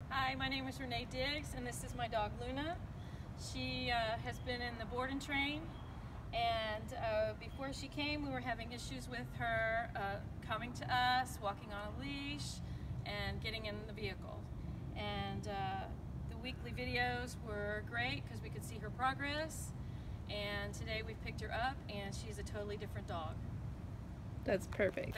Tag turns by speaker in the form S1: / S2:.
S1: Hi, my name is Renee Diggs, and this is my dog Luna. She has been in the board and train, and before she came we were having issues with her coming to us, walking on a leash, and getting in the vehicle. And the weekly videos were great because we could see her progress, and today we've picked her up and she's a totally different dog.
S2: That's perfect.